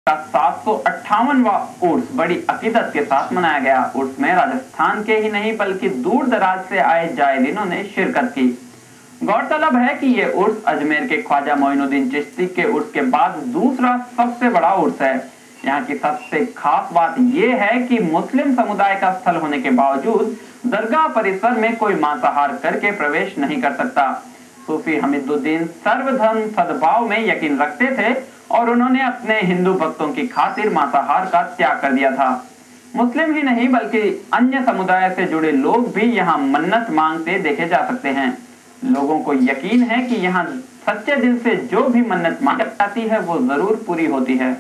का 758वां उर्स बड़ी अकीदत के साथ मनाया गया। उर्स में राजस्थान के ही नहीं बल्कि दूर दराज से आए जायरीनों ने शिरकत की। गौरतलब है कि ये उर्स अजमेर के ख्वाजा मोइनुद्दीन चिश्ती के उर्स के बाद दूसरा सबसे बड़ा उर्स है। यहाँ की सबसे खास बात यह है कि मुस्लिम समुदाय का स्थल होने के बावजूद दरगाह परिसर में कोई मांसाहार करके प्रवेश नहीं कर सकता। सूफी हमीदुद्दीन सर्वधर्म सद्भाव में यकीन रखते थे और उन्होंने अपने हिंदू भक्तों की खातिर मांसाहार का त्याग कर दिया था। मुस्लिम ही नहीं बल्कि अन्य समुदाय से जुड़े लोग भी यहाँ मन्नत मांगते देखे जा सकते हैं। लोगों को यकीन है कि यहाँ सच्चे दिल से जो भी मन्नत मांगी जाती है वो जरूर पूरी होती है।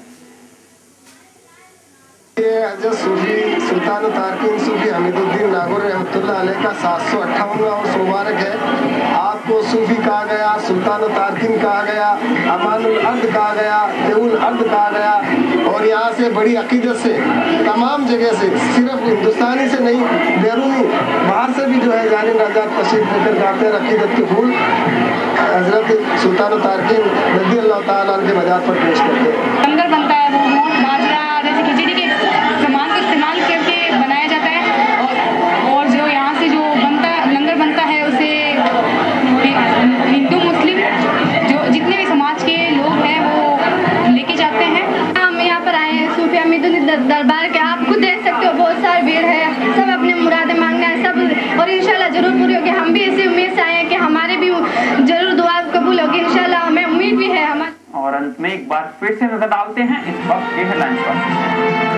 जो सूफी सुल्तान तारकीन सूफी हमीदुद्दीन नागौर रहमतुल्लाह अलैह का 758वां उर्स मुबारक है। आपको सूफी कहा गया, सुल्तान तारकीन कहा गया, अमानुल अर्द कहा गया, देउल अर्द कहा गया। और यहाँ से बड़ी अकीदत से तमाम जगह से, सिर्फ हिंदुस्तानी से नहीं बैरूनी बाहर से भी जो है जाने नाजात तशरीफ लेकर जाते हैं अकीदत के फूल हजरत सुल्तान तारकीन रज़ी अल्लाह ताला अन्हु के मज़ार पर पेश करते हैं। लंगर बनता है, वो बाजरा जैसे खिचड़ी के सामान का इस्तेमाल करके बनाया जाता है। और जो यहाँ से जो लंगर बनता है उसे हिंदू मुस्लिम जो जितने भी समाज के लोग हैं वो लेके जाते हैं। हम यहाँ पर आए हैं सूफी हमीदुद्दीन दरबार के। आप खुद देख सकते हो बहुत सारे भीड़ है, सब अपने मुरादें मांगना है सब, और इंशाल्लाह जरूर पूरी होगी। हम भी इसी उम्मीद से आए हैं कि हमारे भी जरूर दुआ कबूल होगी इंशाल्लाह, हमें उम्मीद भी है। और अंत में एक बार फिर से नजर डालते हैं इस वक्त के हेडलाइंस पर।